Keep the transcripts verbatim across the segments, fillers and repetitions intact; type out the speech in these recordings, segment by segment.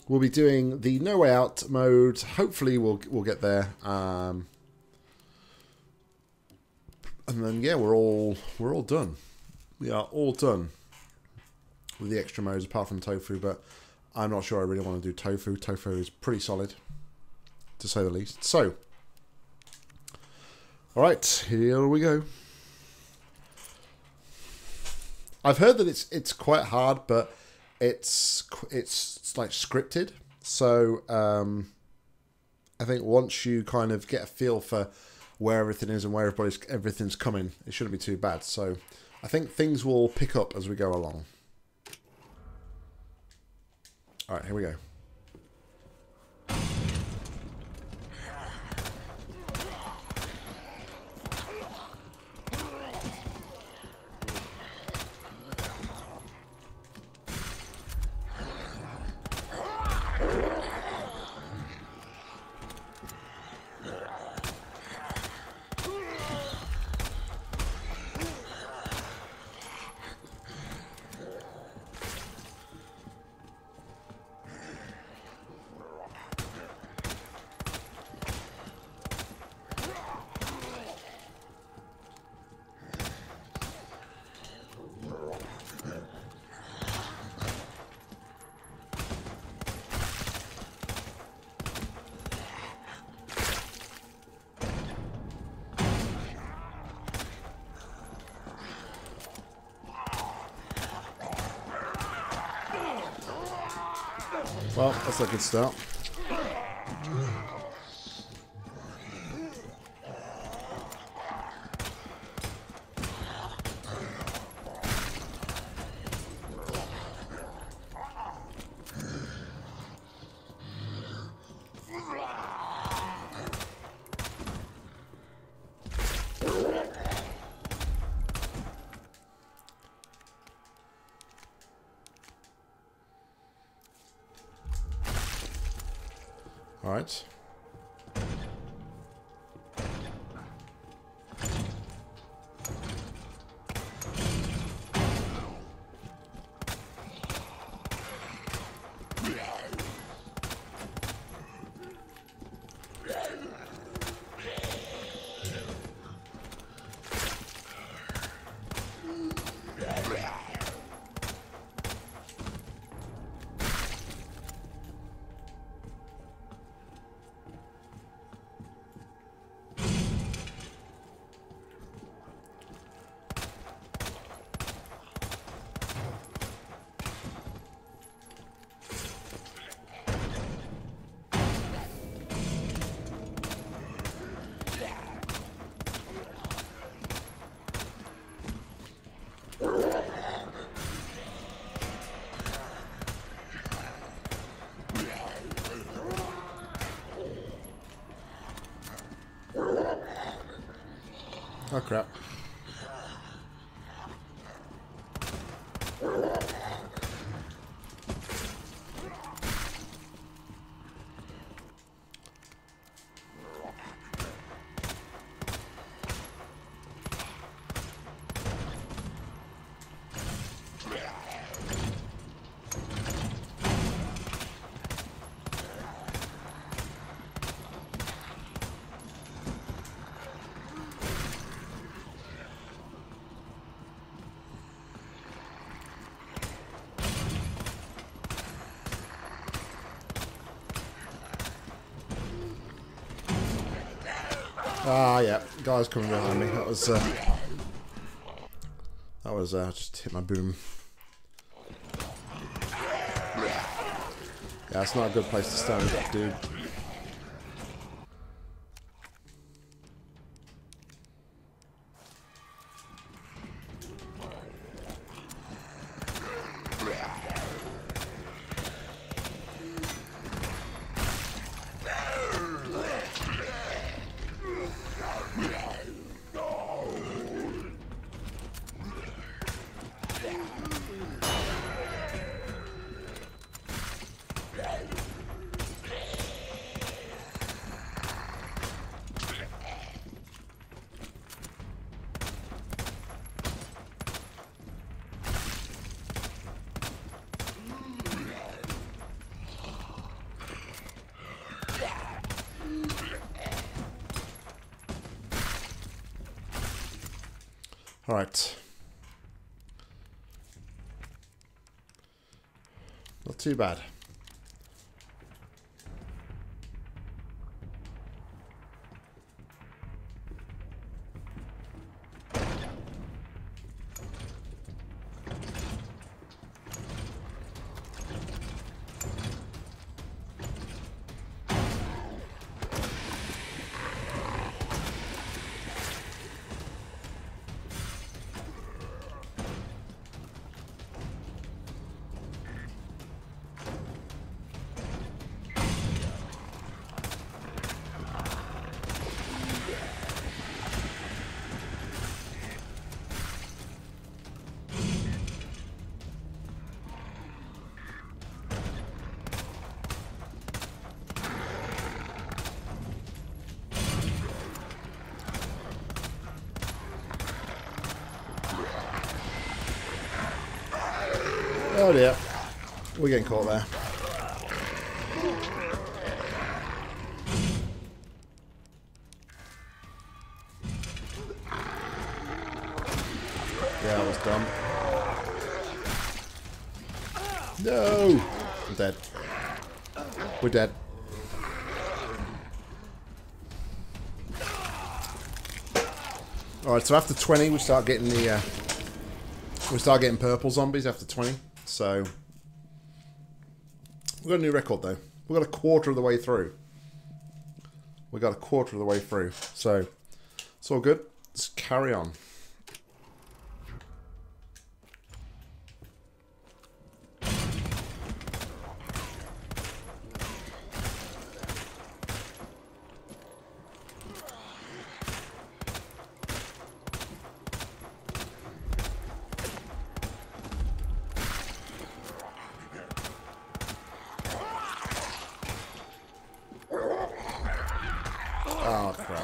we'll be doing the No Way Out mode. Hopefully we'll we'll get there. Um, and then yeah, we're all we're all done. We are all done with the extra modes apart from Tofu, but I'm not sure I really want to do Tofu. Tofu is pretty solid, to say the least. So, all right, here we go. I've heard that it's it's quite hard, but it's it's, it's like scripted. So um, I think once you kind of get a feel for where everything is and where everybody's everything's coming, it shouldn't be too bad. So I think things will pick up as we go along. All right, here we go. Well, that's a good start. All right. Oh crap. Ah, yeah, guys coming behind me. That was, uh, that was, uh, just hit my boom. Yeah, it's not a good place to stand, dude. Alright. Not too bad. Oh dear. We're getting caught there. Yeah, I was dumb. No! I'm dead. We're dead. Alright, so after twenty we start getting the uh, we start getting purple zombies after twenty. So we've got a new record though. We've got a quarter of the way through. We got a quarter of the way through. So it's all good. Let's carry on. Oh, crap.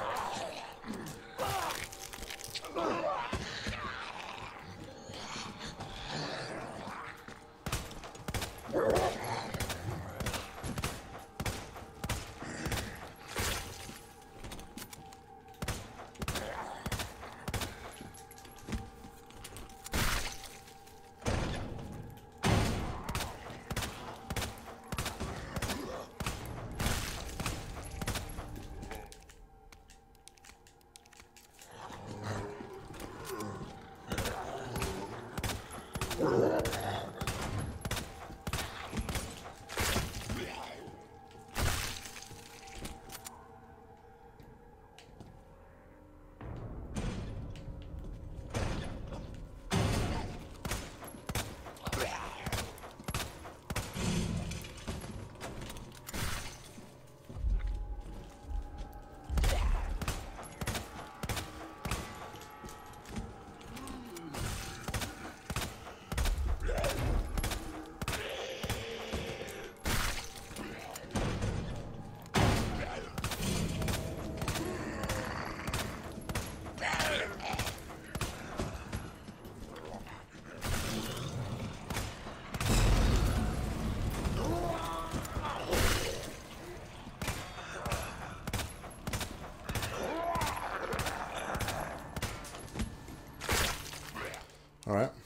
All right.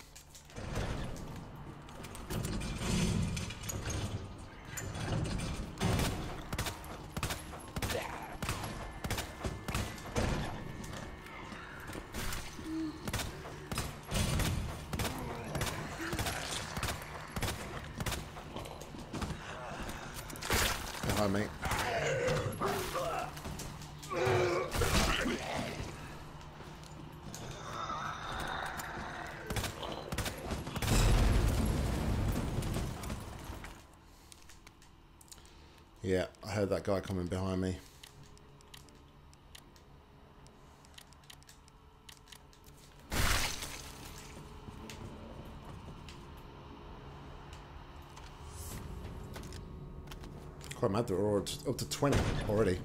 Hi, mate. Yeah, I heard that guy coming behind me. Quite mad that we're up to twenty already.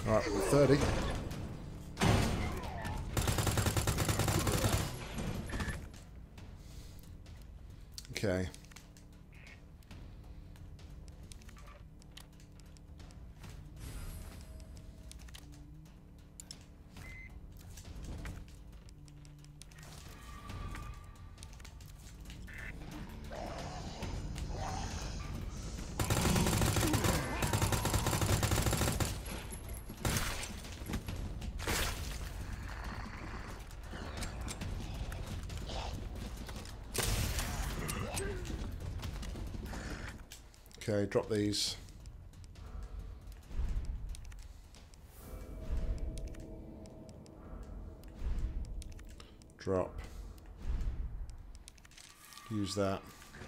Alright, thirty. Okay. Okay, drop these. Drop. Use that.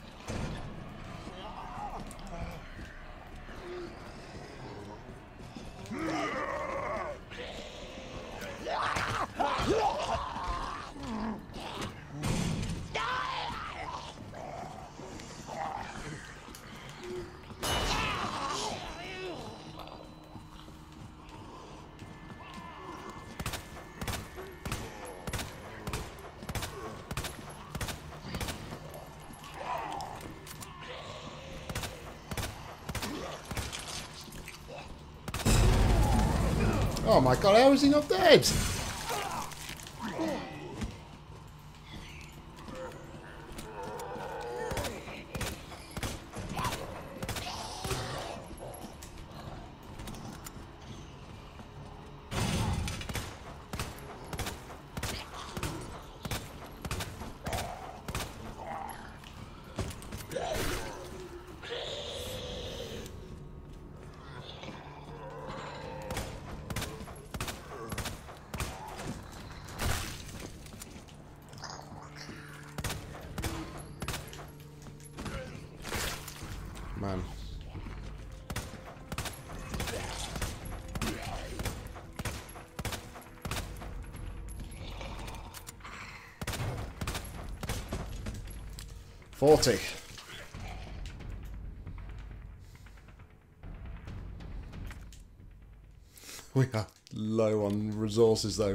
Oh my god, how is he not dead? Man. Forty. We are low on resources though.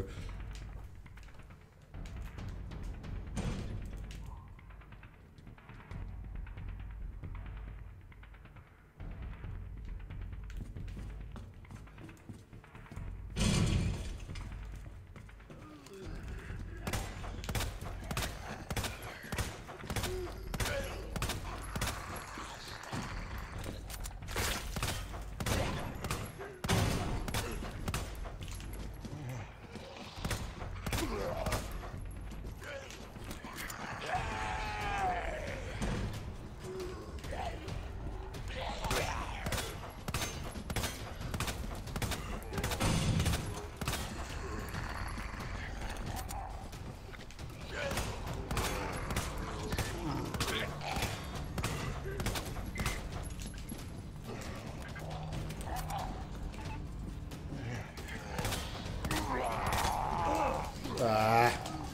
Ah.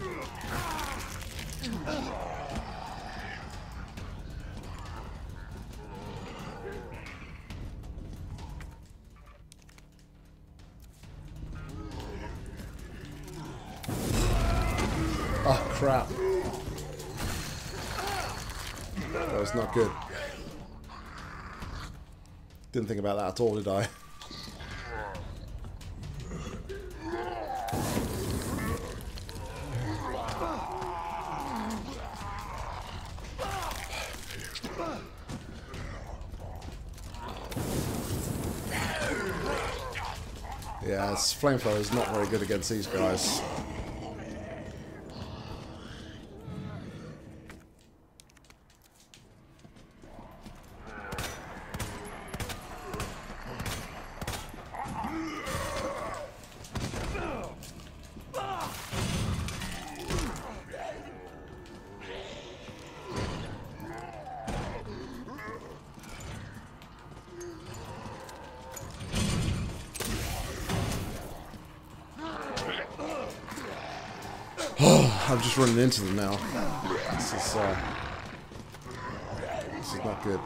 Oh crap. That was not good. Didn't think about that at all, did I? Yeah, this flamethrower is not very good against these guys. I'm just running into them now. This is, uh, this is not good.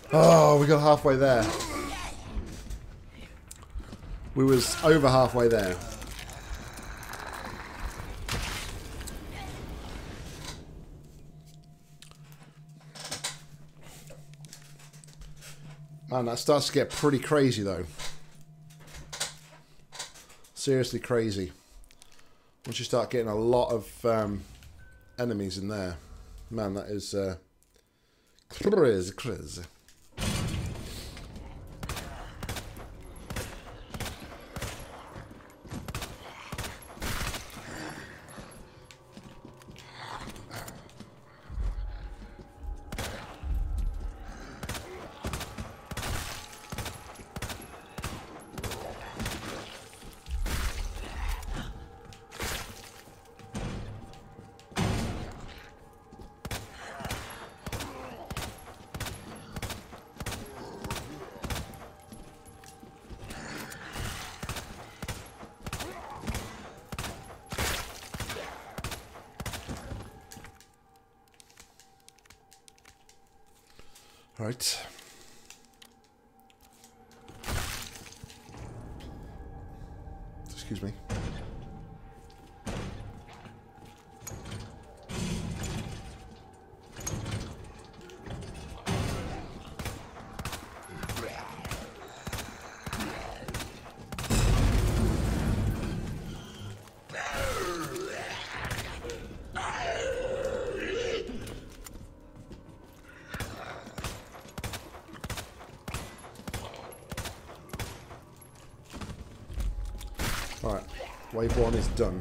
Oh, we got halfway there. We was over halfway there. Man, that starts to get pretty crazy though. Seriously crazy. Once you start getting a lot of um, enemies in there. Man, that is uh, crazy, crazy. Right. Excuse me. Alright, wave one is done.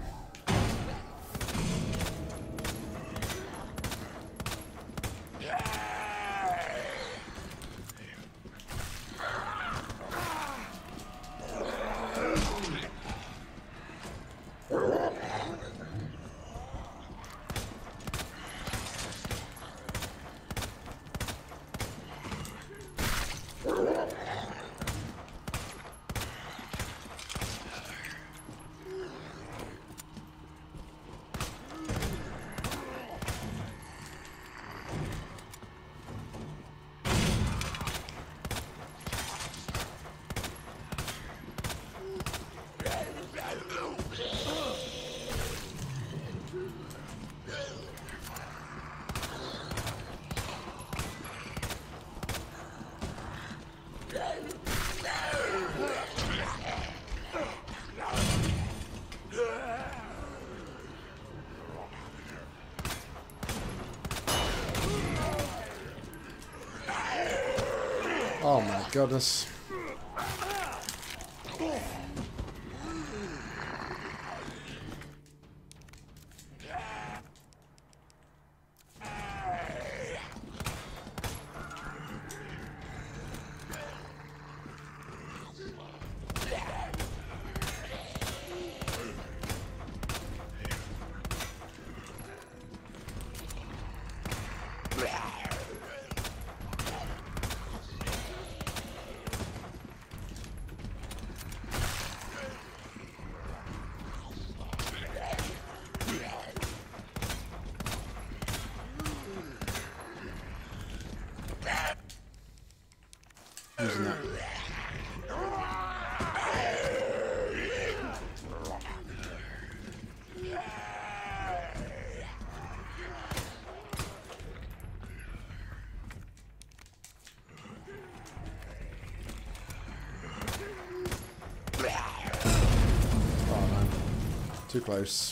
Oh my goodness. Using that. Oh man, too close.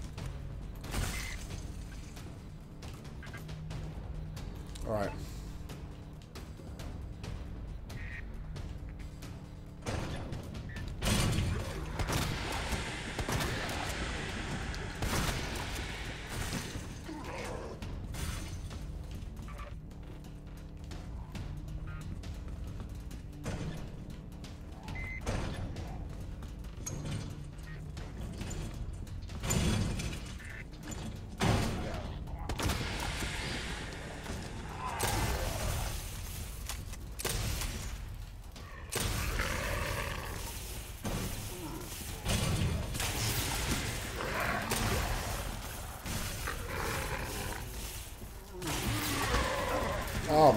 Alright.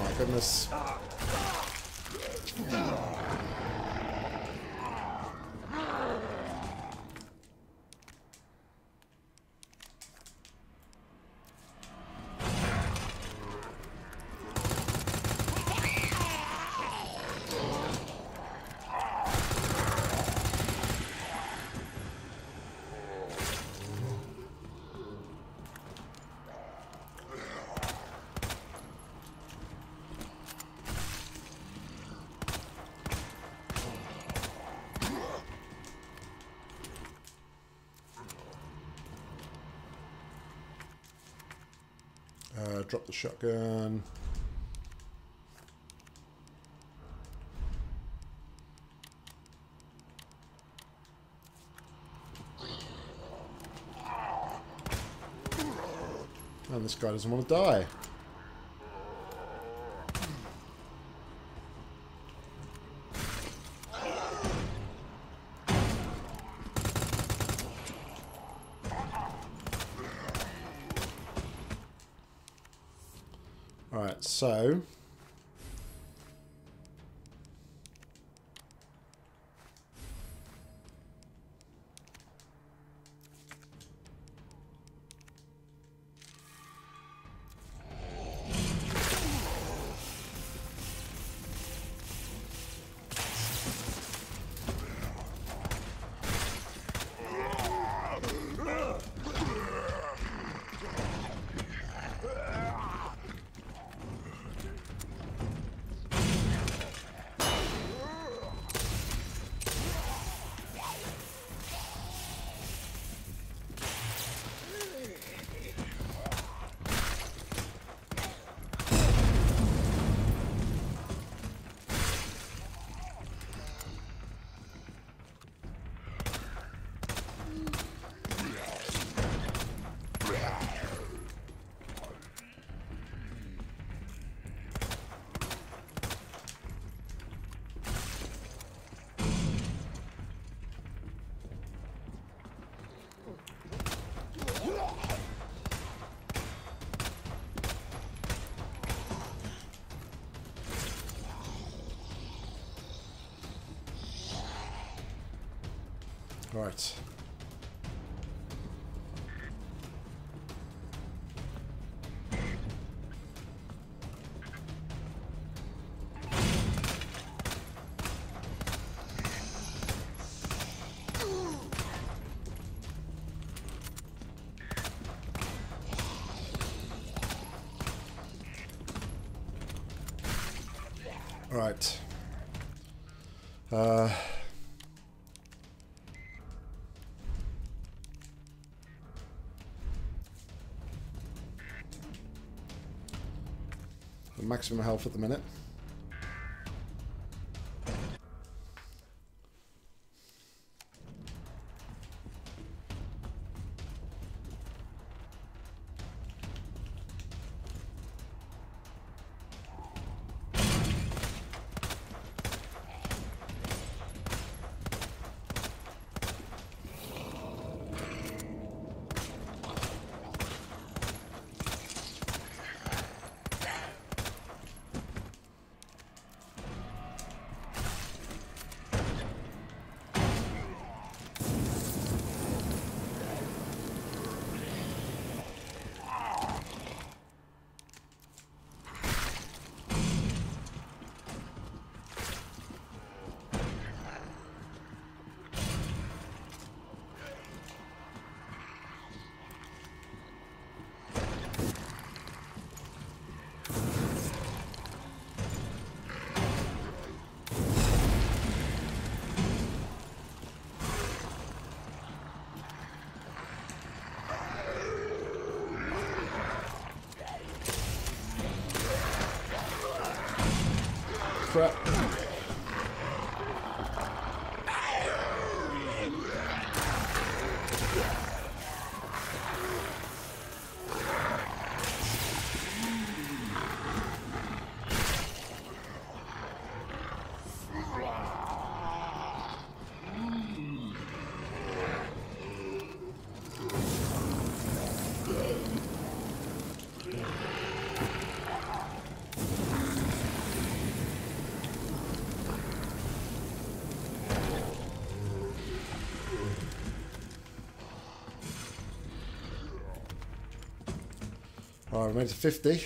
my goodness. Uh, drop the shotgun. And this guy doesn't want to die. Alright, so right. All right. Uh maximum health at the minute. Crap. Alright, we made it to fifty.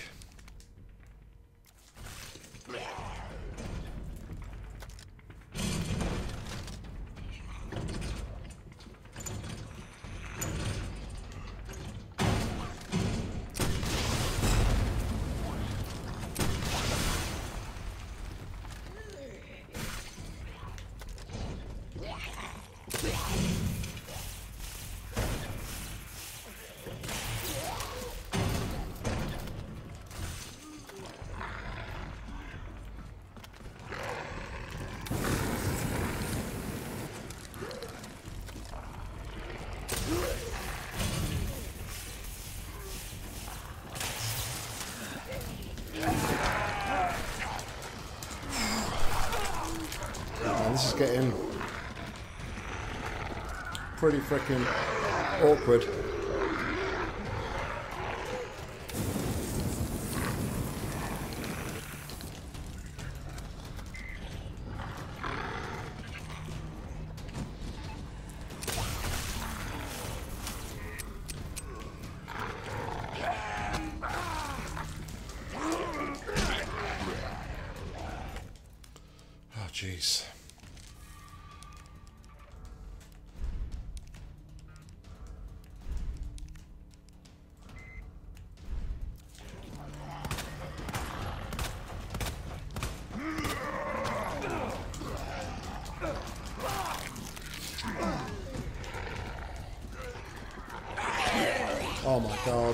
This is getting pretty freaking awkward. Oh, jeez. Oh my god.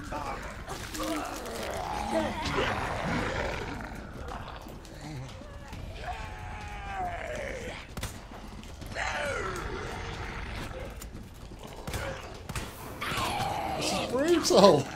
This is brutal.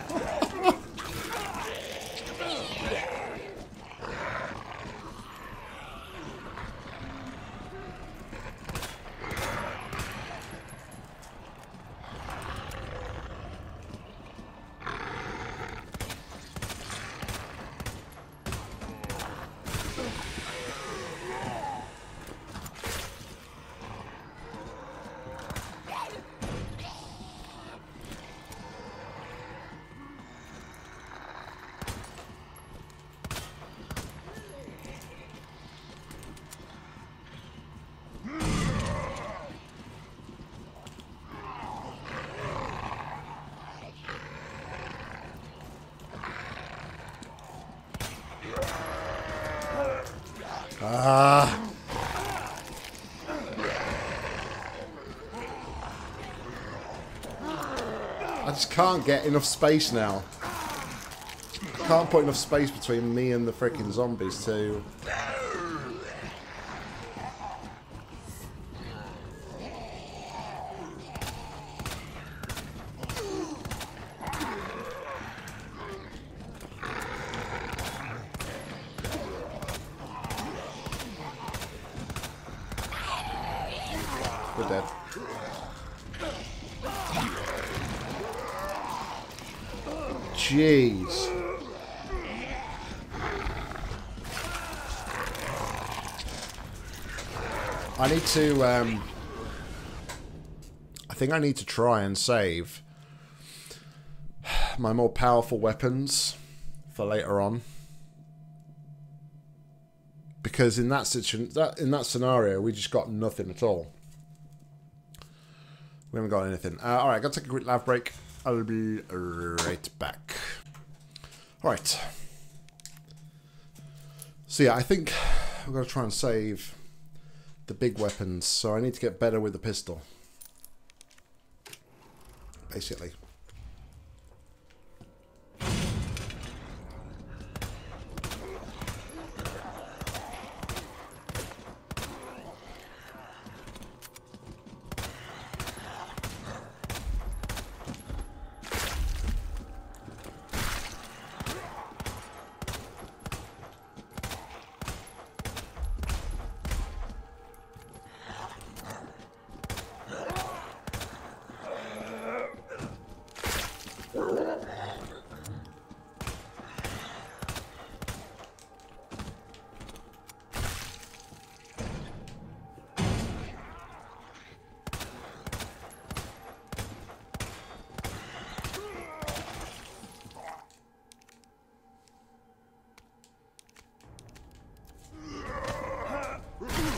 Ah. I just can't get enough space now. I can't put enough space between me and the freaking zombies to... We're dead. Jeez. I need to, um... I think I need to try and save my more powerful weapons for later on. Because in that situation, that in that scenario, we just got nothing at all. We haven't got anything. Uh, Alright, gotta take a quick laugh break. I'll be right back. Alright. So yeah, I think we're going to try and save the big weapons. So I need to get better with the pistol. Basically.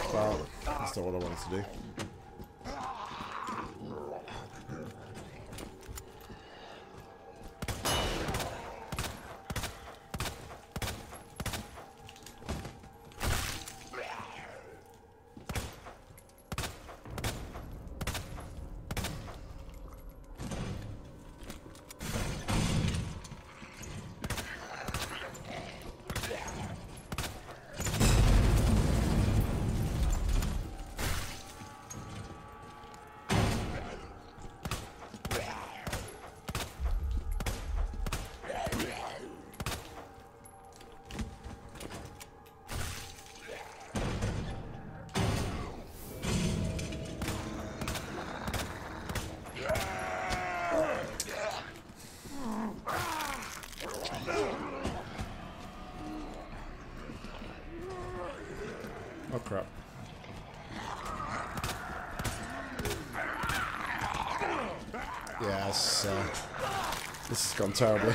Well, that's not what I wanted to do. Oh crap. Yes, uh, this has gone terribly.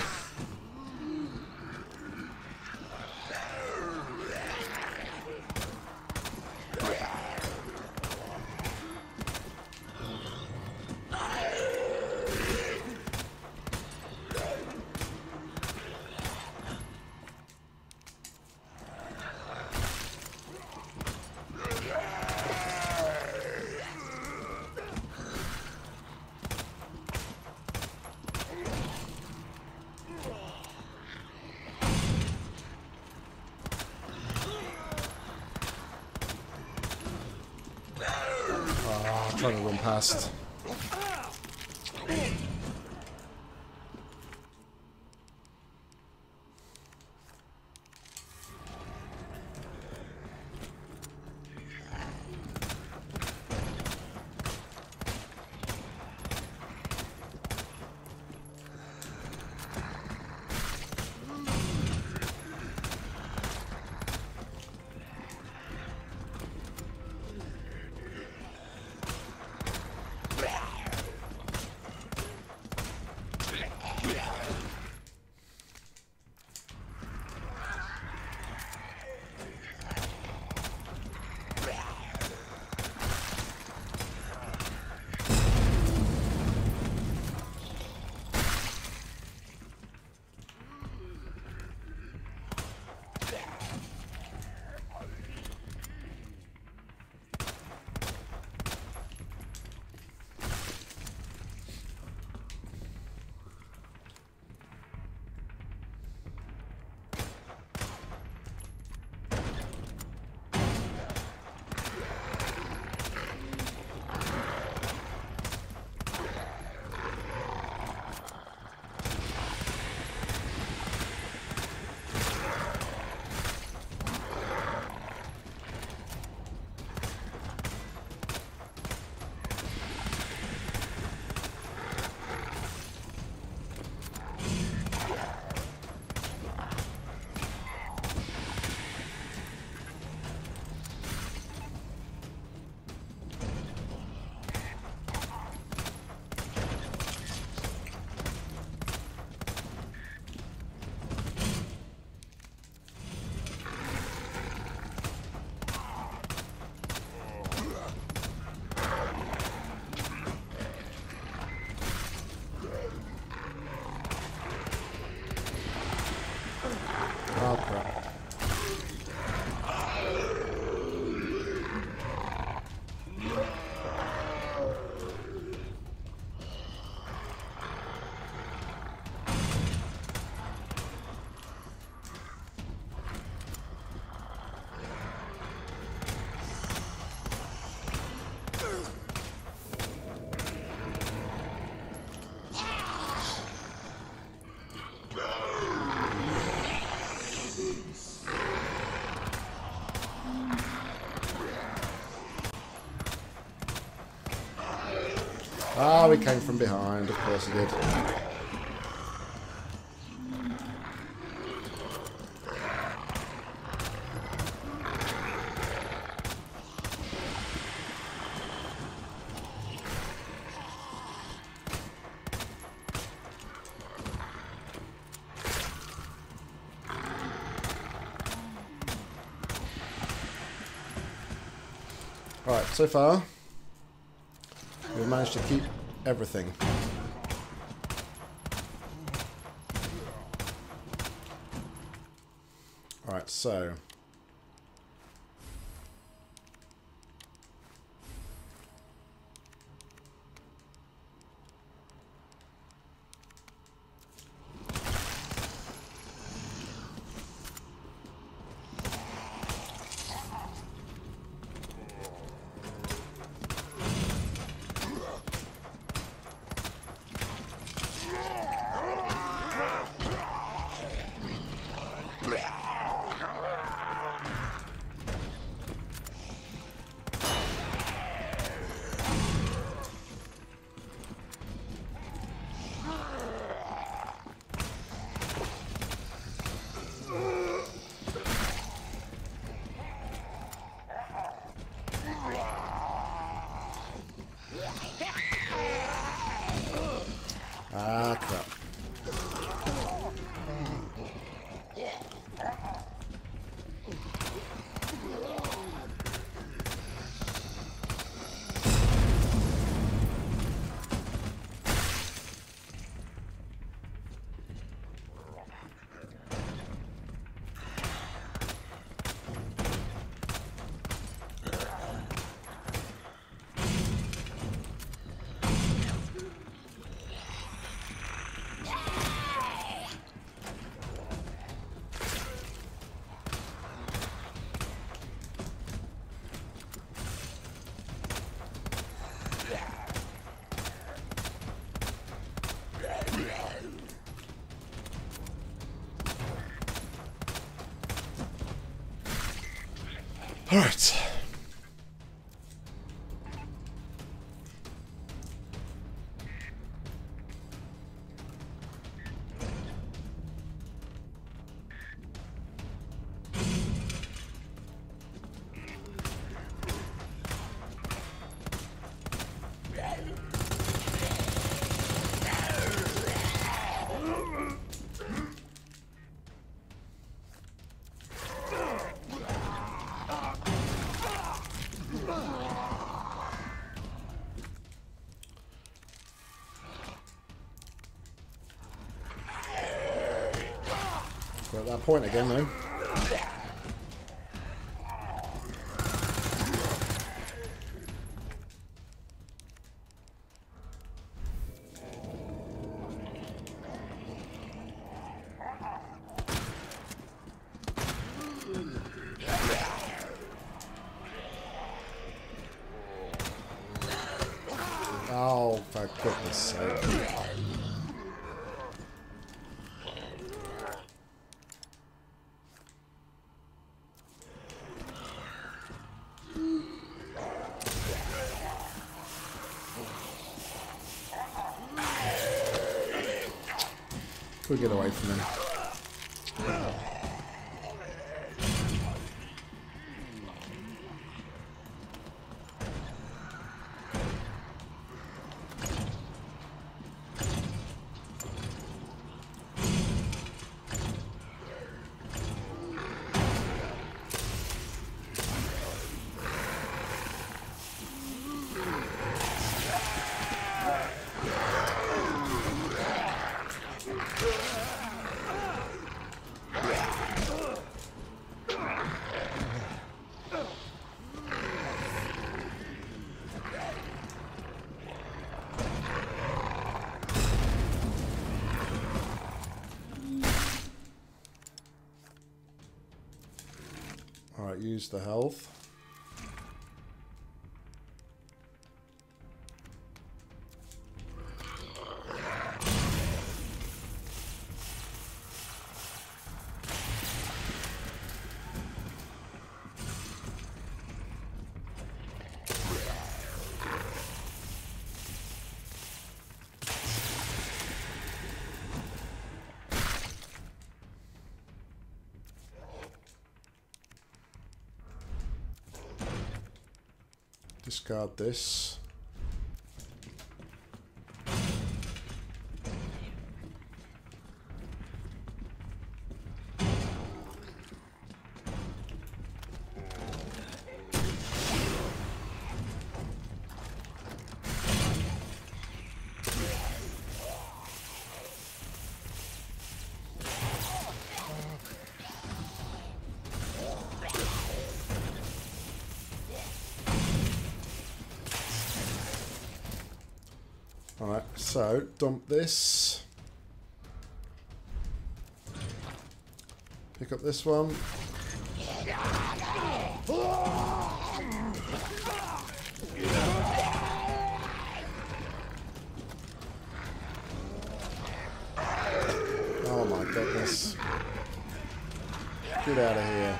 Trying to run past. Oh crap. Ah, we came from behind, of course he did. Alright, so far, we've managed to keep everything. Alright, so... Ah, crap. All right. We're at that point again, though. Oh, for goodness sake. We'll get away from him. Alright, use the health. Discard this. Alright, so dump this. Pick up this one. Oh my goodness. Get out of here.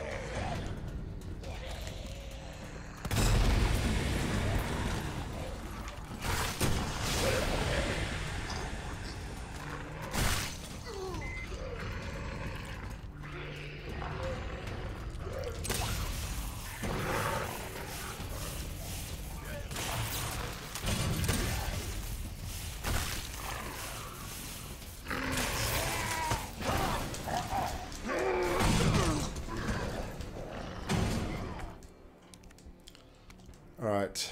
Alright.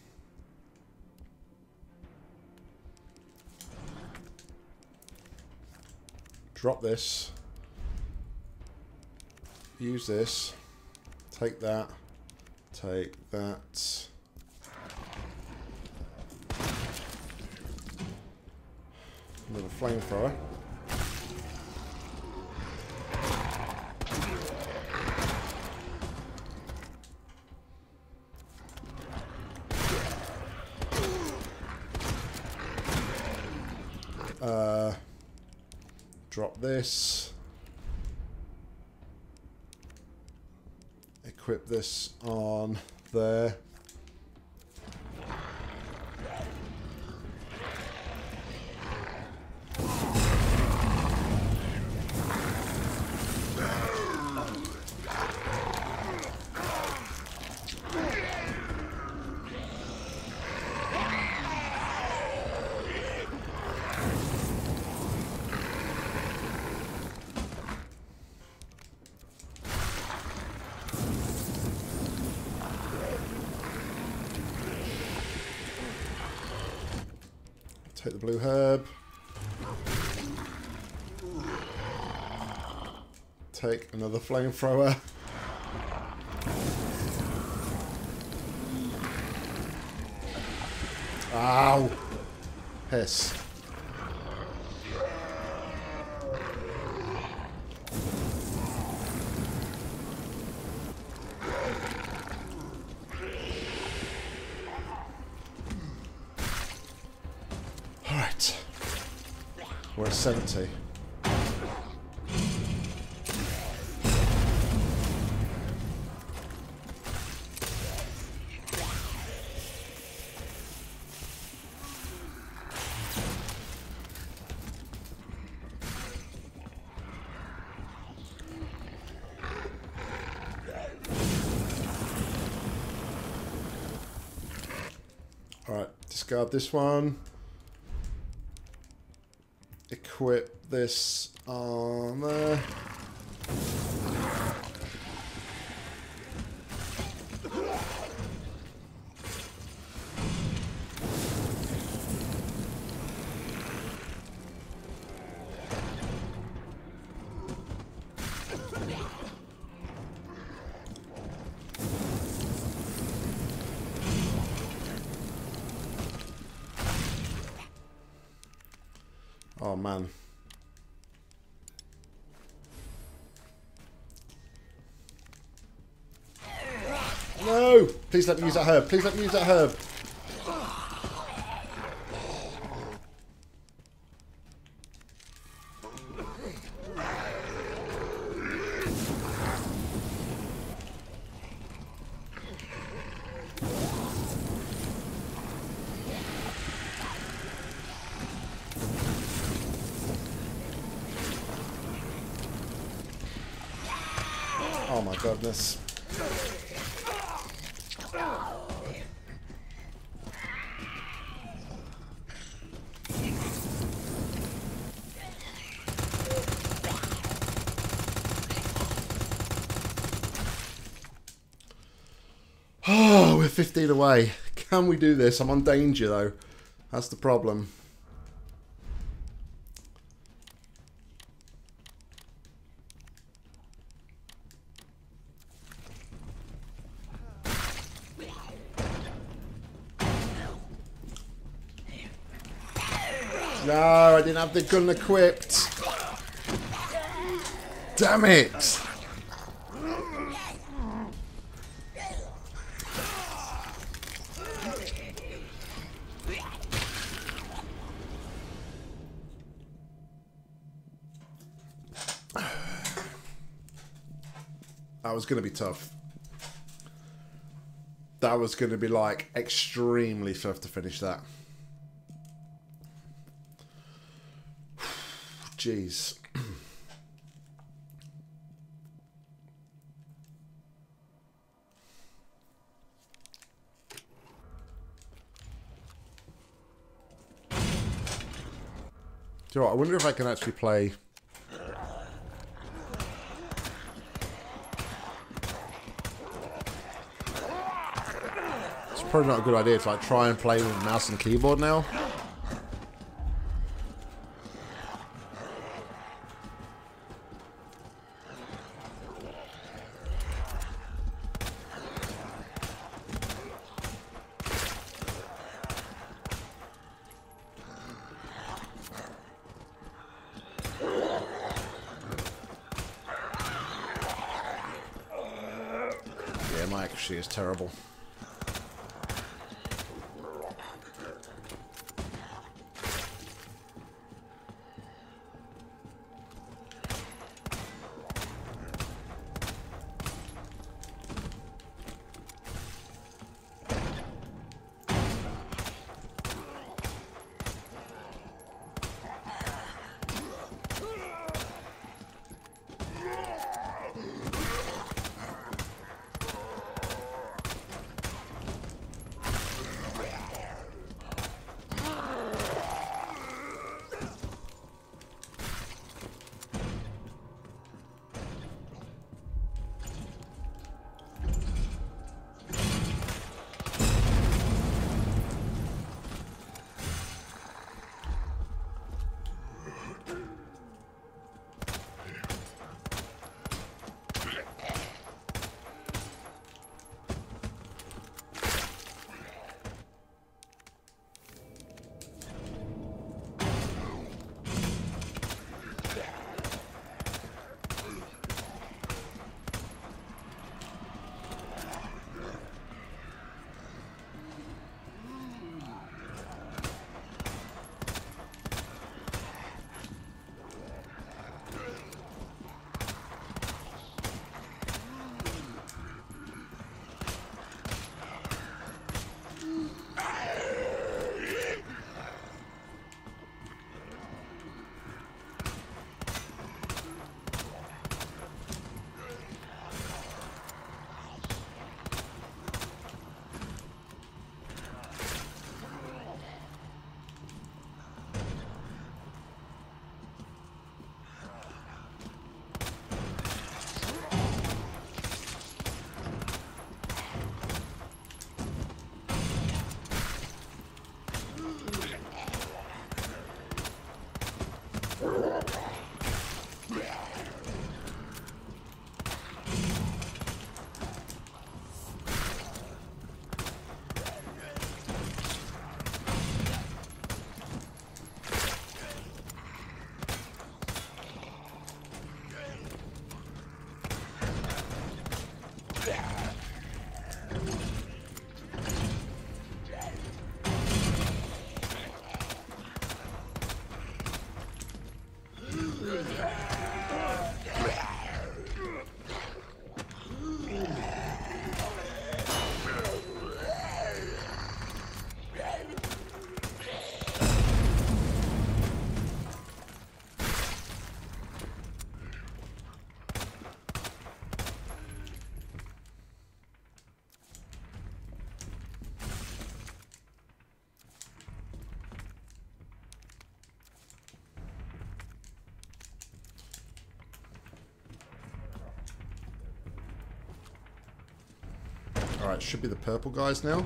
Drop this. Use this. Take that. Take that. Another flamethrower. Uh, drop this. Equip this on there. Take the blue herb. Take another flamethrower. Ow! Piss. Alright. We're at seventy. Alright, discard this one. Equip this on there. Oh man. No! Please let me use that herb. Please let me use that herb. Oh my goodness. Oh, we're fifteen away. Can we do this? I'm on danger though. That's the problem. No, I didn't have the gun equipped. Damn it. That was going to be tough. That was going to be like extremely tough to finish that. Jeez. Do you know what? I wonder if I can actually play. It's probably not a good idea to like try and play with mouse and keyboard now. She is terrible. Alright, should be the purple guys now.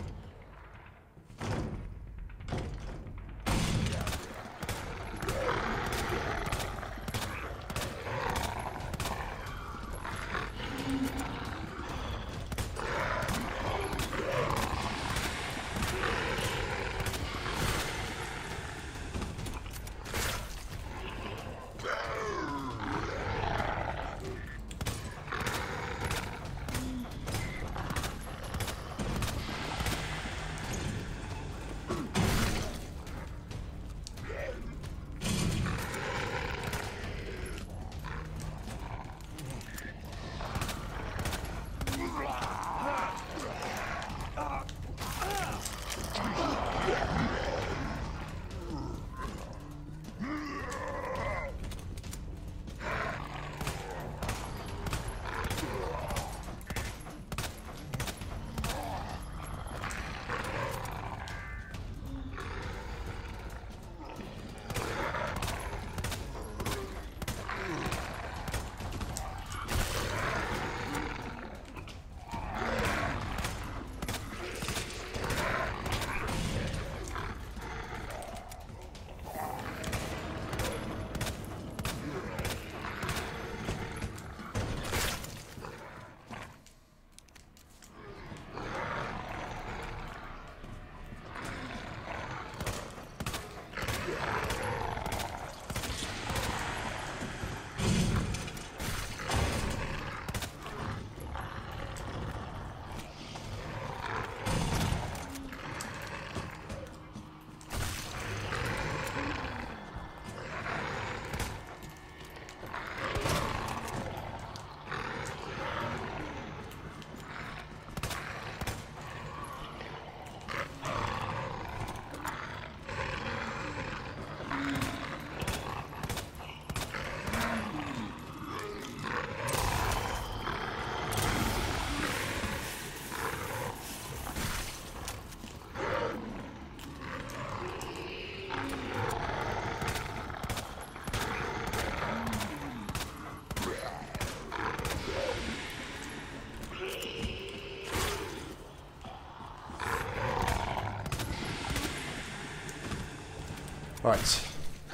Right.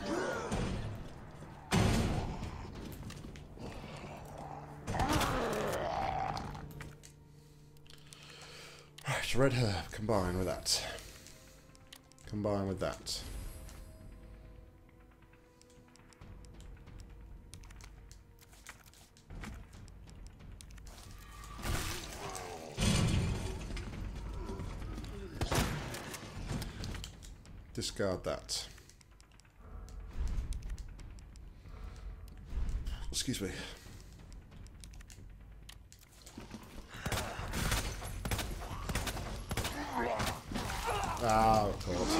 Right, red herb, combine with that. Combine with that. Discard that. Excuse me. Ah, of course.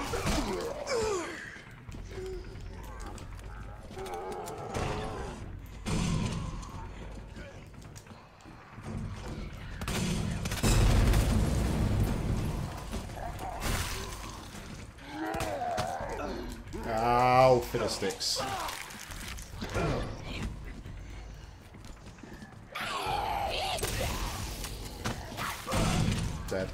Ow, fiddlesticks. Dead.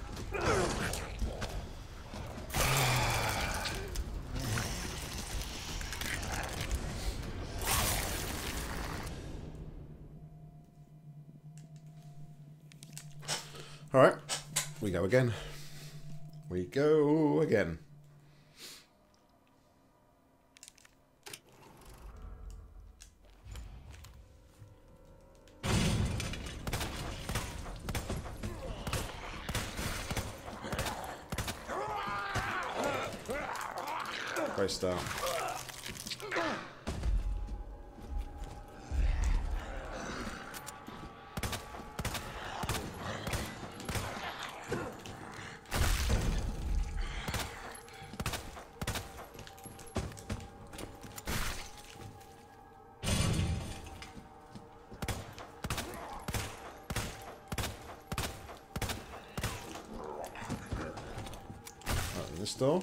Alright, we go again. We go again. Great start. Open this door.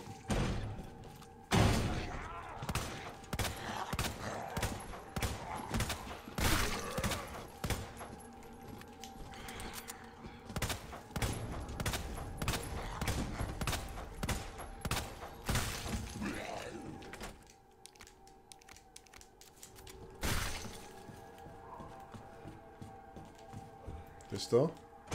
This door.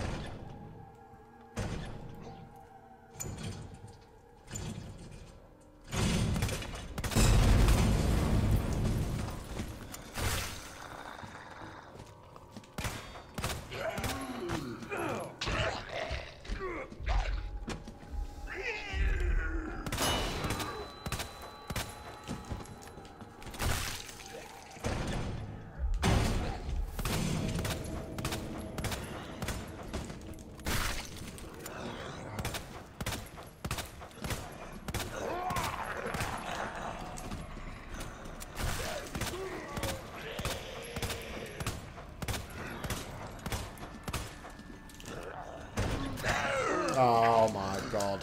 Oh my god.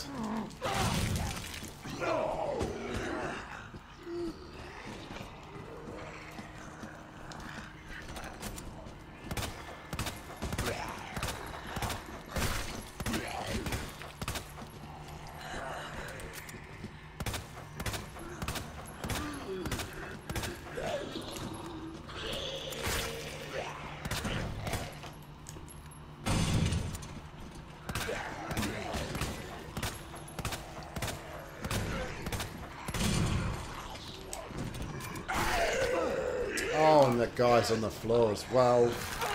Oh, and the guy's on the floor as well.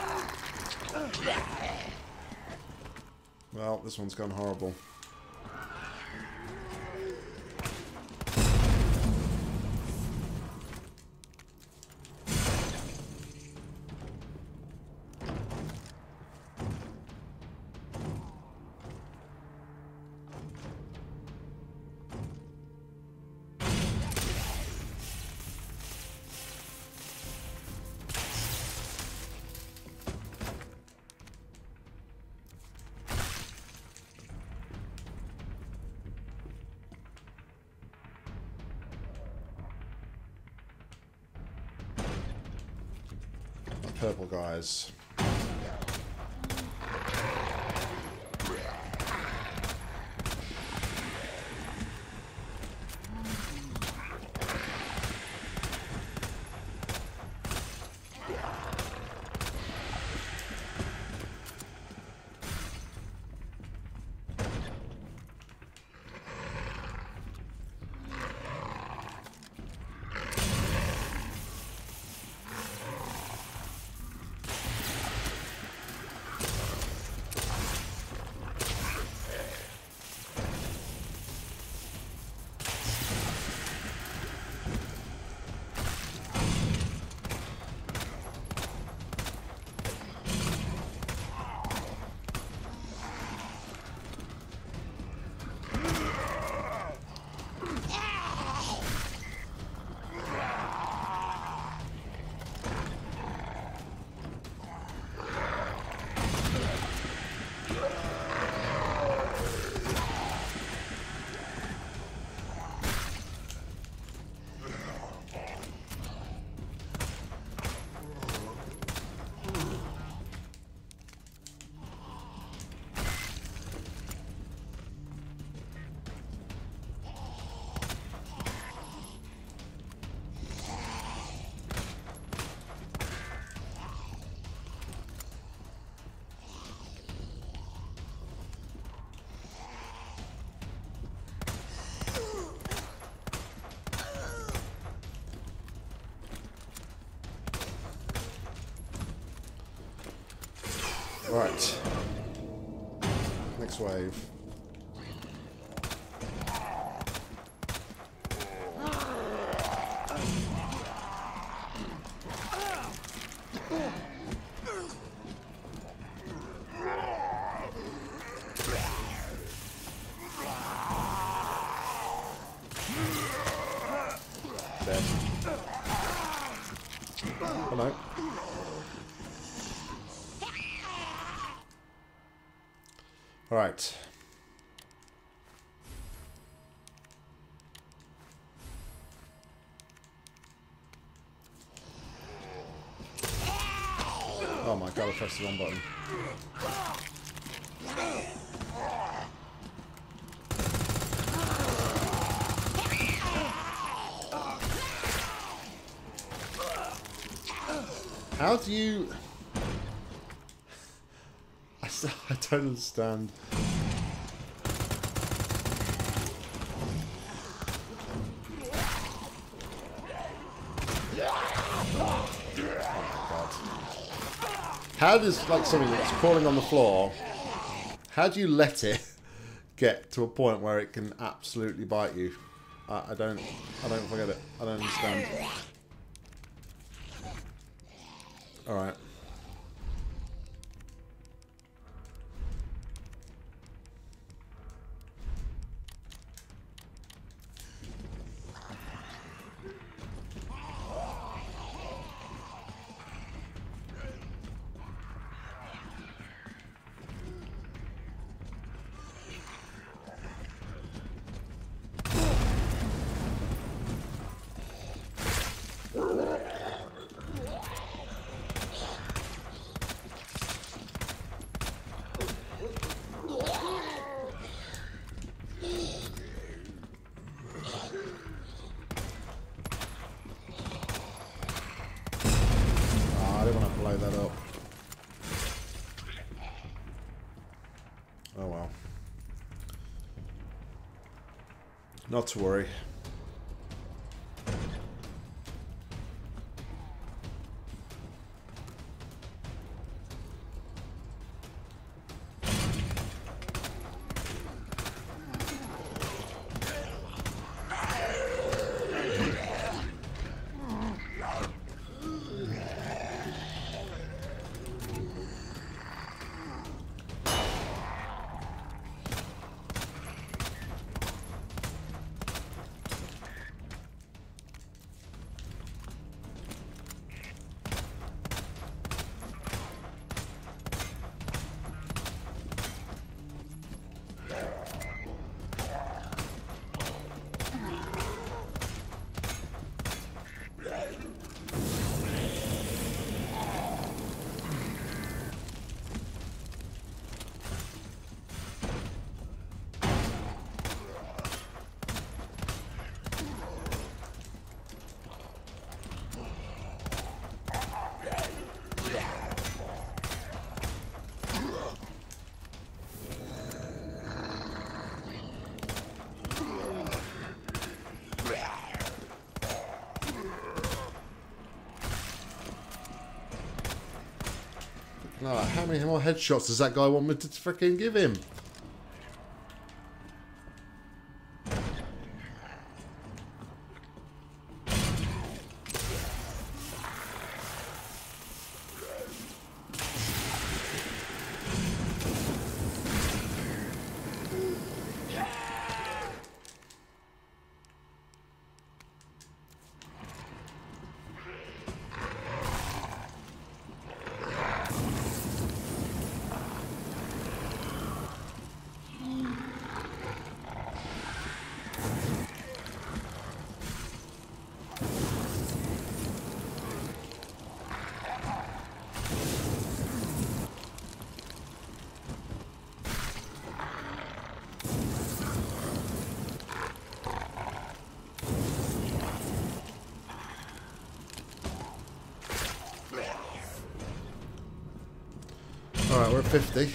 Well, this one's gone horrible. Purple guys. Right. Next wave. Dead. Hello. All right. Oh my god, I pressed the wrong button. How do you... I, still, I don't understand. How does, like, something that's crawling on the floor, how do you let it get to a point where it can absolutely bite you? I, I don't, I don't forget it. I don't understand. All right. That up. Oh well. Not to worry. No, how many more headshots does that guy want me to freaking give him? Alright, we're at fifty.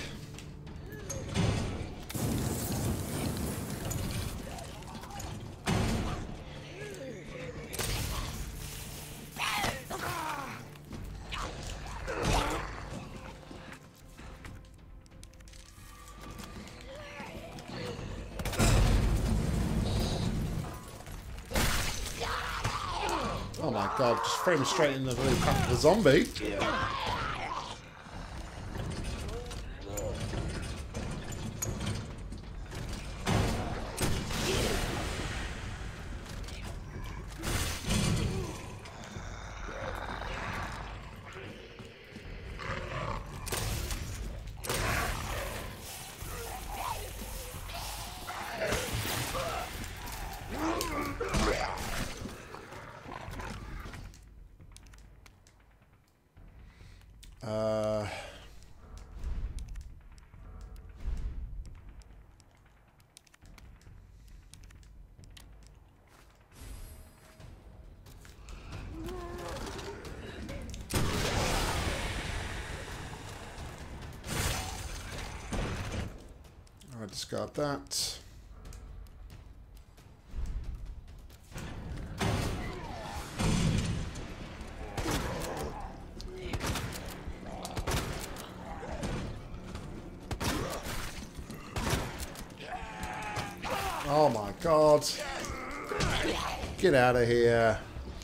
my god, just throw him straight in the really path of the zombie. Uh, I'll discard that. Oh my god. Get out of here.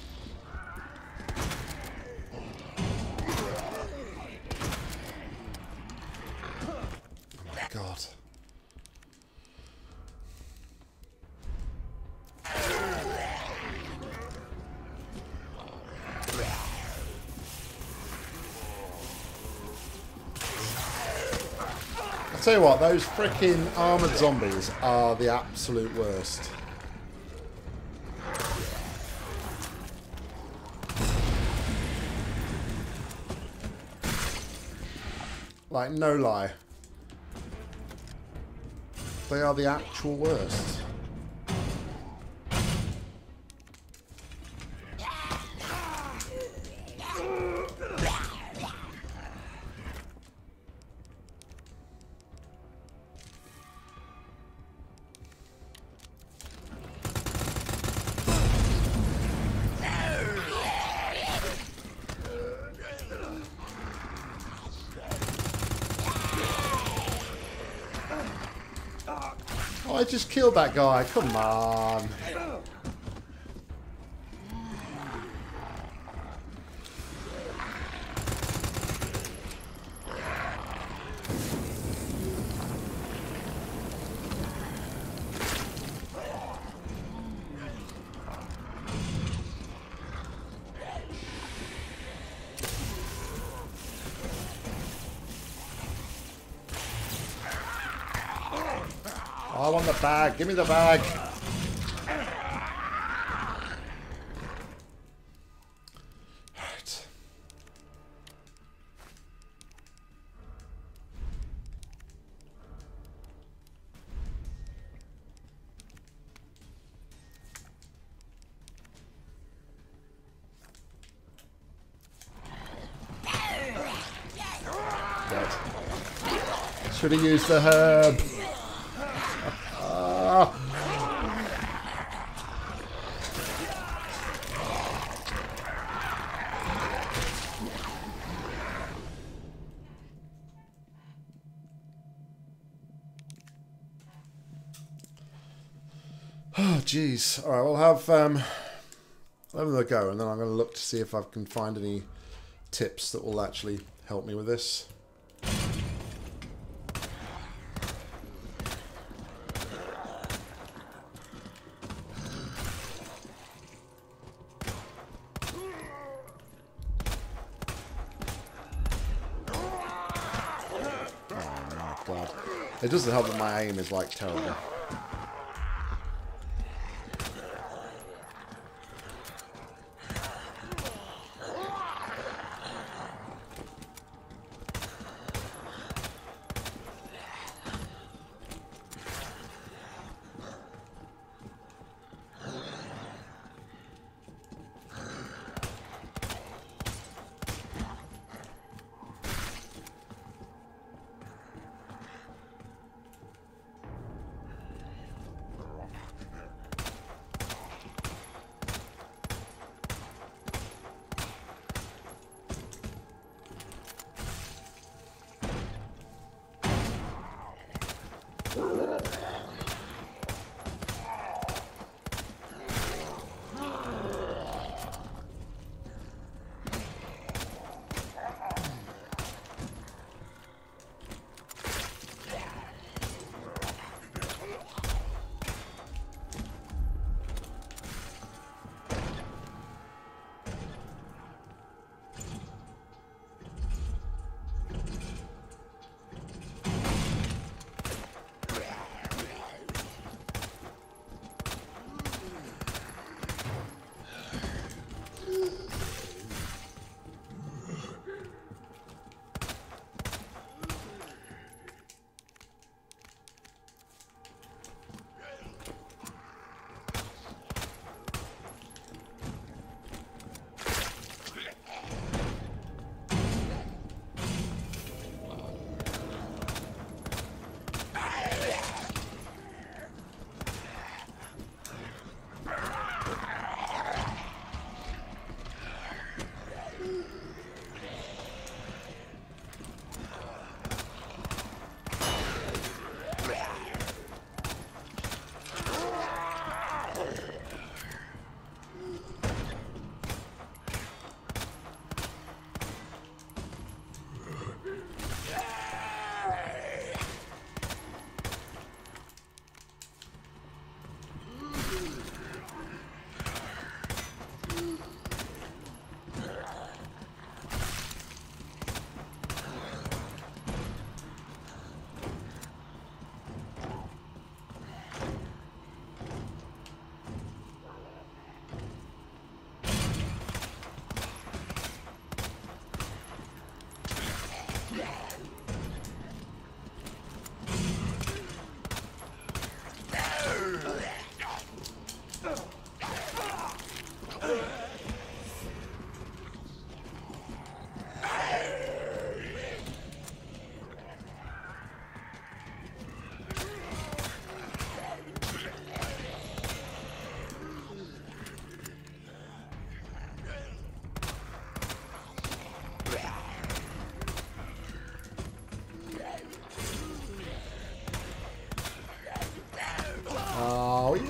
Oh my god. I'll tell you what, those freaking armoured zombies are the absolute worst. Like, no lie. They are the actual worst. Oh, I just killed that guy. Come on. I want the bag. Give me the bag. Right. Right. Should have used the herb. Oh, jeez. All right, we'll have um, let them go, and then I'm going to look to see if I can find any tips that will actually help me with this. It doesn't help that my aim is, like, terrible.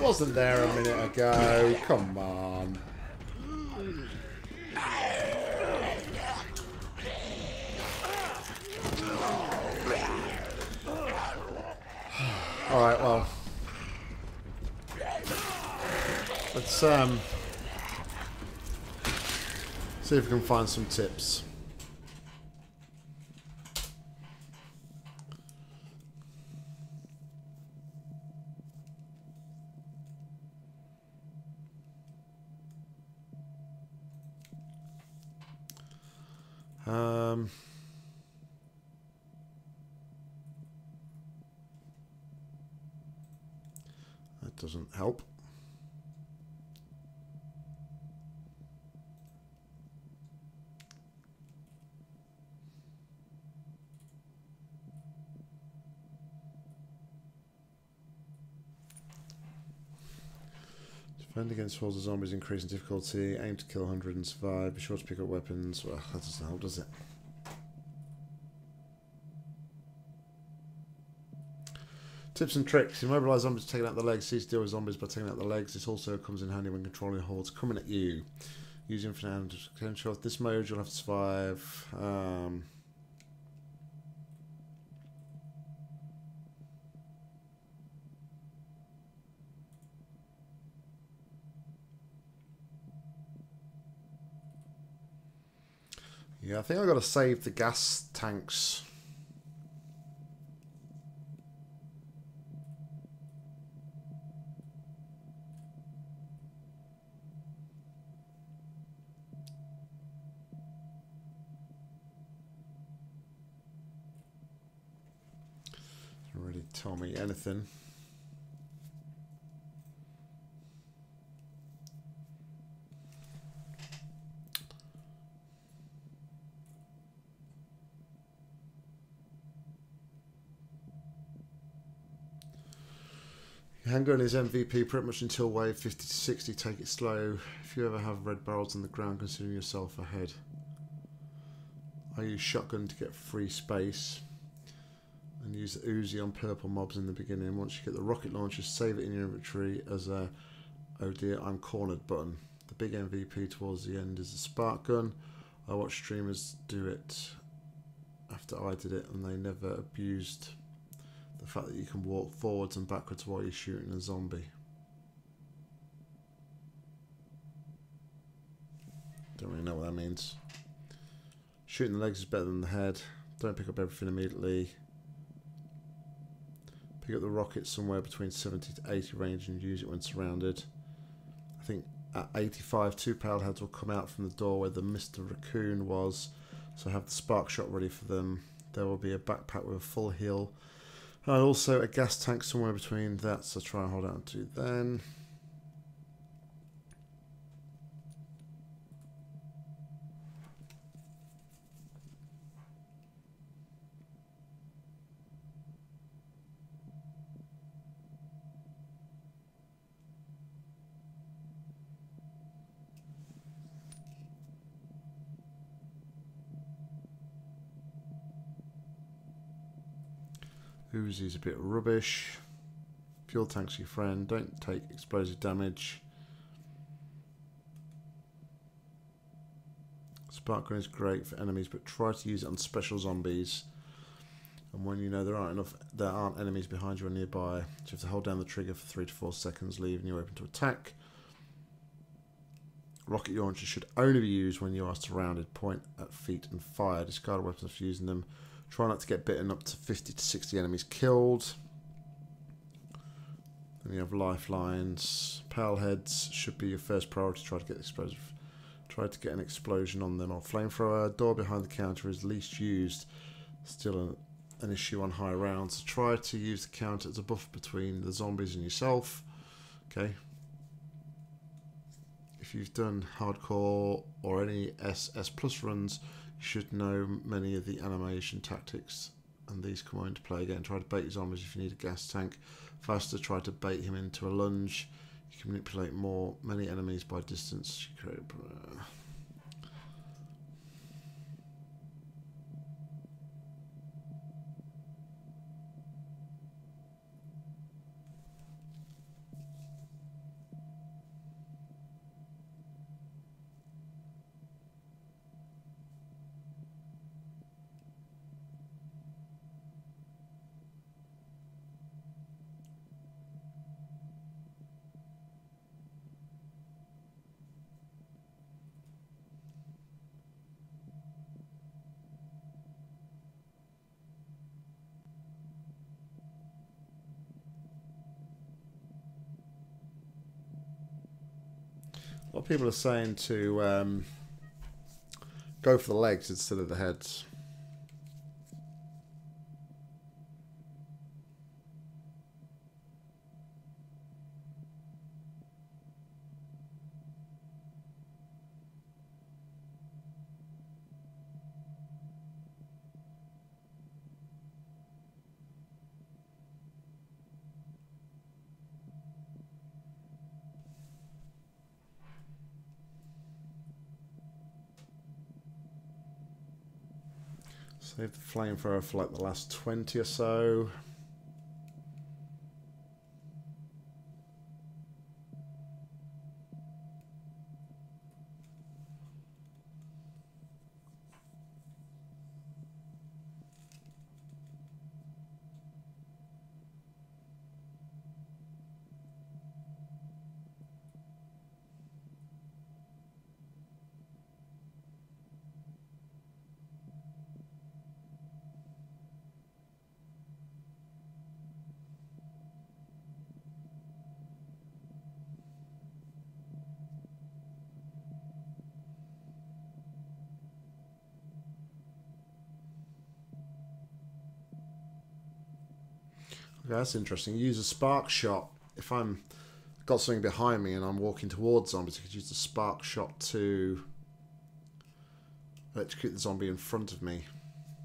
wasn't there a minute ago. Come on. Alright, well. Let's um see if we can find some tips. Um that doesn't help. Defend against hordes of zombies, increasing difficulty. Aim to kill one hundred and survive. Be sure to pick up weapons. Well, that doesn't help, does it? Tips and tricks. Immobilize zombies taking out the legs. Cease to deal with zombies by taking out the legs. This also comes in handy when controlling hordes coming at you. Use infinite potential. This mode you'll have to survive. Um, yeah, I think I've got to save the gas tanks. Doesn't really tell me anything. Handgun is M V P pretty much until wave fifty to sixty. Take it slow. If you ever have red barrels on the ground, consider yourself ahead. I use shotgun to get free space and use the Uzi on purple mobs in the beginning. Once you get the rocket launcher, save it in your inventory as a oh dear I'm cornered button. The big M V P towards the end is the spark gun. I watch streamers do it after I did it and they never abused the fact that you can walk forwards and backwards while you're shooting a zombie. Don't really know what that means. Shooting the legs is better than the head. Don't pick up everything immediately. Pick up the rocket somewhere between seventy to eighty range and use it when surrounded. I think at eighty-five, two pale heads will come out from the door where the Mister Raccoon was. So have the spark shot ready for them. There will be a backpack with a full heal. And also a gas tank somewhere between that, so try and hold out to then. Uzi's a bit rubbish. Fuel tank's your friend. Don't take explosive damage. Spark gun is great for enemies, but try to use it on special zombies. And when you know there aren't enough, there aren't enemies behind you or nearby, so you have to hold down the trigger for three to four seconds, leaving you open to attack. Rocket launchers should only be used when you are surrounded. Point at feet and fire. Discard weapons after using them. Try not to get bitten. Up to fifty to sixty enemies killed. Then you have lifelines. Pale heads should be your first priority. Try to get explosive. Try to get an explosion on them or flamethrower. Door behind the counter is least used. Still an, an issue on high rounds. So try to use the counter as a buffer between the zombies and yourself. Okay. If you've done hardcore or any S S plus runs, you should know many of the animation tactics, and these come into play again. Try to bait your zombies if you need a gas tank. Faster, try to bait him into a lunge. You can manipulate more many enemies by distance. You create, uh, A lot of people are saying to um, go for the legs instead of the heads. Save the flamethrower for like the last twenty or so. Okay, that's interesting. Use a spark shot. If I'm got something behind me and I'm walking towards zombies, I could use the spark shot to electrocute the zombie in front of me.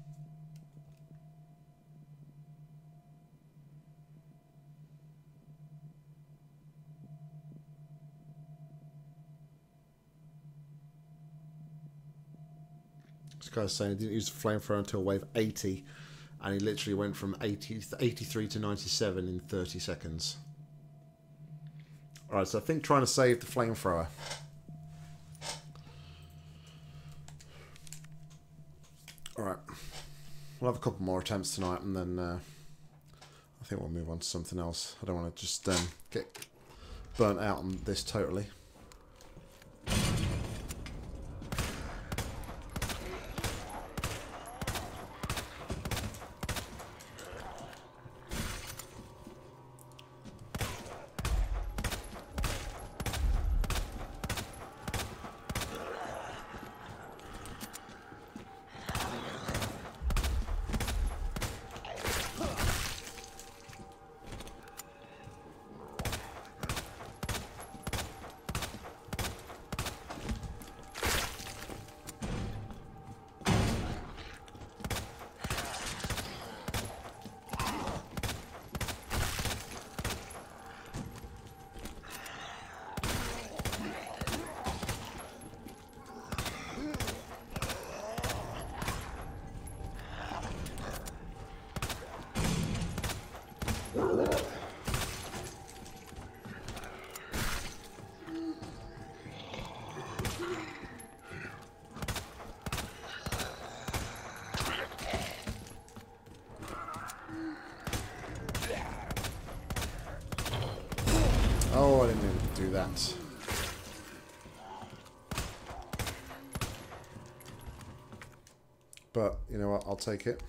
This guy's saying he didn't use the flamethrower until wave eighty. And he literally went from eighty, eighty-three to ninety-seven in thirty seconds. Alright, so I think trying to save the flamethrower. Alright. We'll have a couple more attempts tonight and then uh, I think we'll move on to something else. I don't want to just um, get burnt out on this totally. Oh, I didn't mean to do that. But, you know what, I'll take it.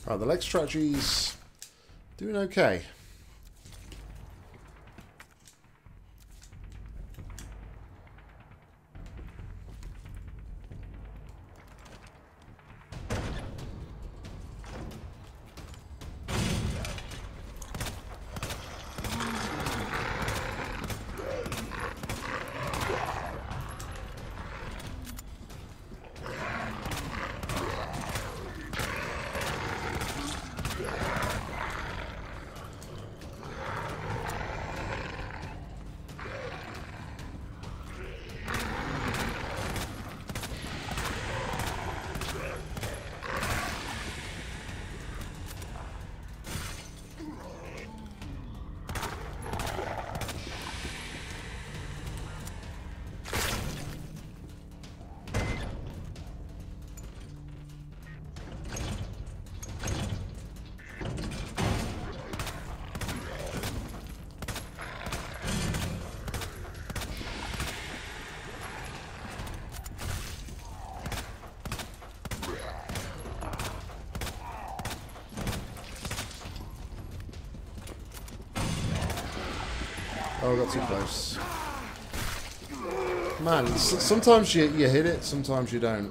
Alright, the leg strategy's doing okay. Oh, I got too close. Man, s sometimes you, you hit it, sometimes you don't.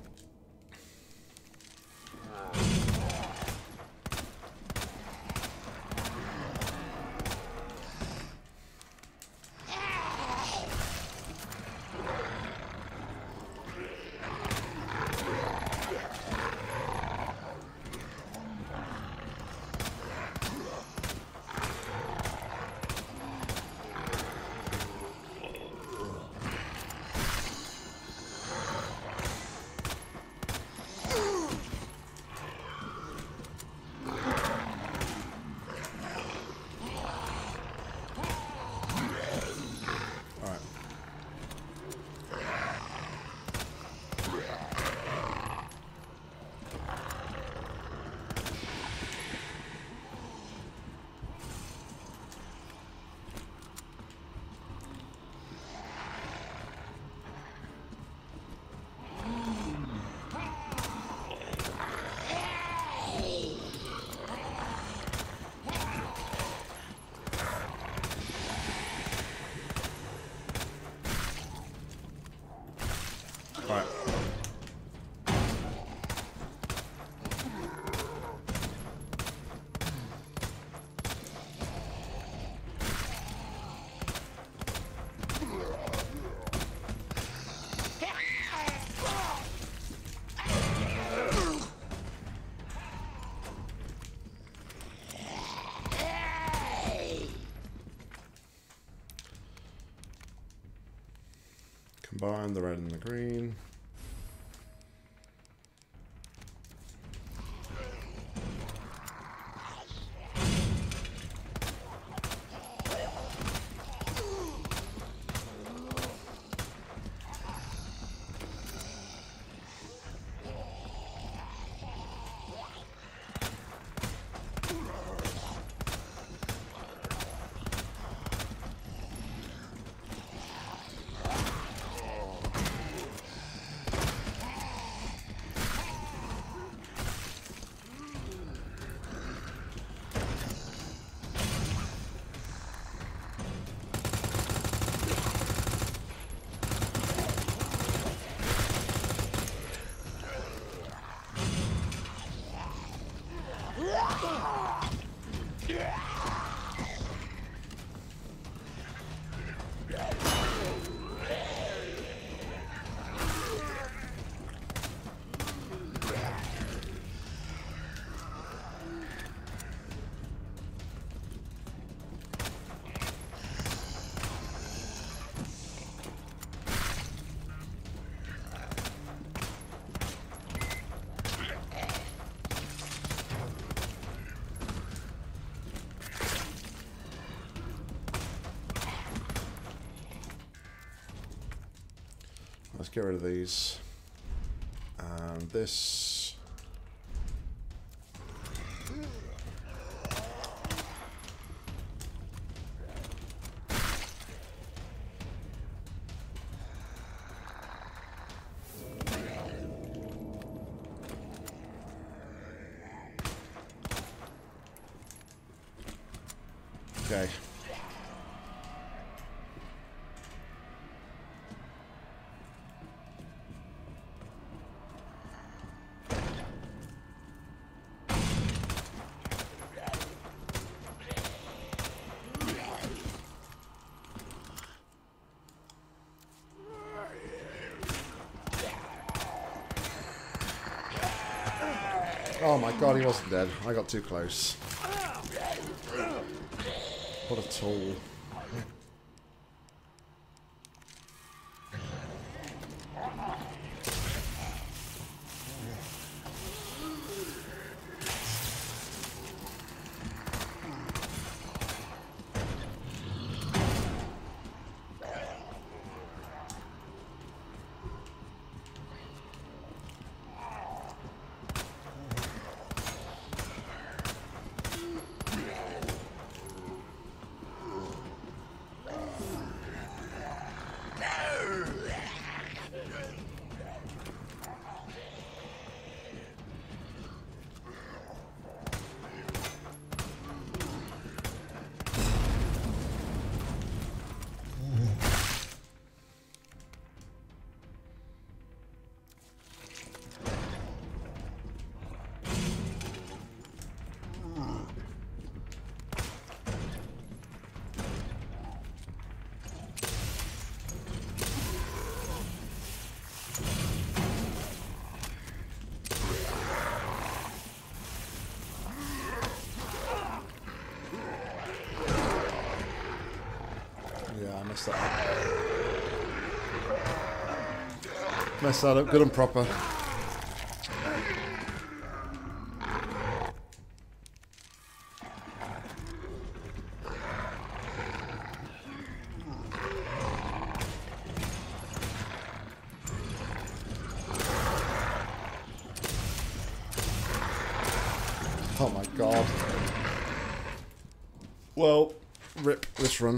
Alright. Combine the red and the green. Let's get rid of these. And this. Okay. Oh my god, he wasn't dead. I got too close. What a tool. Messed that up. Messed that up good and proper. Oh my god. Well, rip this run.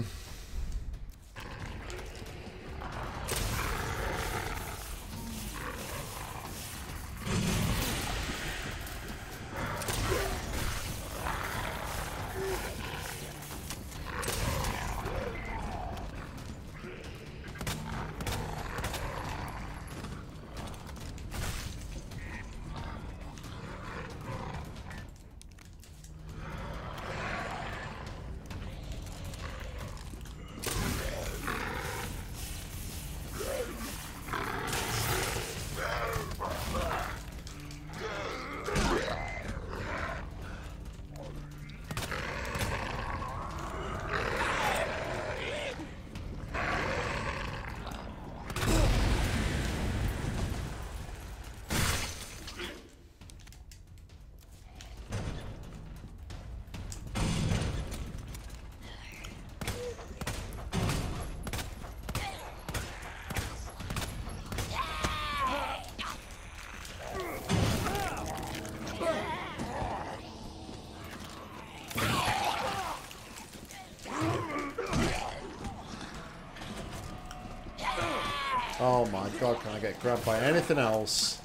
Oh my god, can I get grabbed by anything else?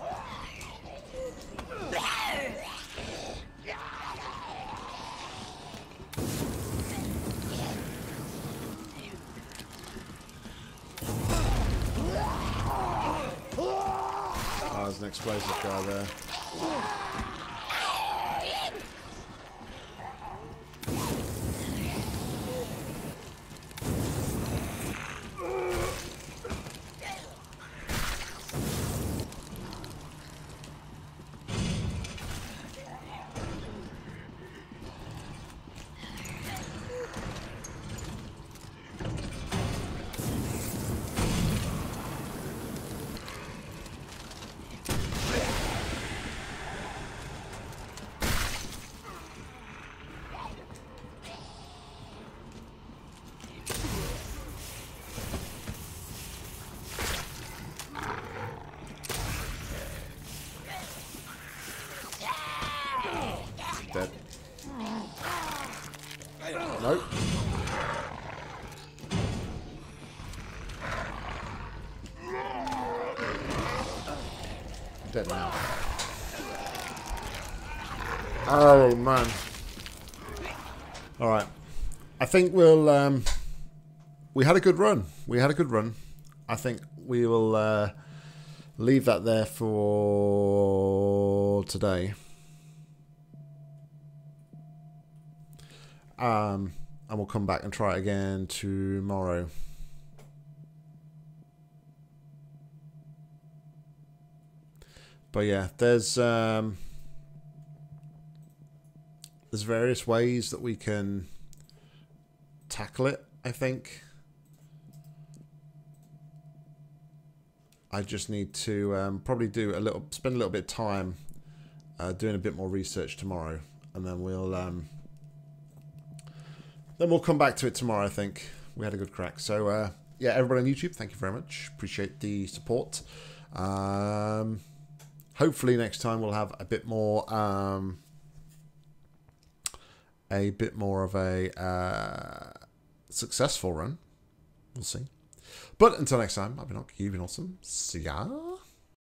Oh, there's an explosive guy there. Dead. Nope. Dead now. Oh man. Alright. I think we'll. Um, we had a good run. We had a good run. I think we will uh, leave that there for today. Um, and we'll come back and try it again tomorrow. But yeah, there's um, there's various ways that we can tackle it, I think. I just need to um, probably do a little, spend a little bit of time uh, doing a bit more research tomorrow, and then we'll um, then we'll come back to it tomorrow. I think we had a good crack. So uh, yeah, everybody on YouTube, thank you very much. Appreciate the support. Um, hopefully next time we'll have a bit more, um, a bit more of a uh, successful run. We'll see. But until next time, I've been Nock, you've been awesome. See ya.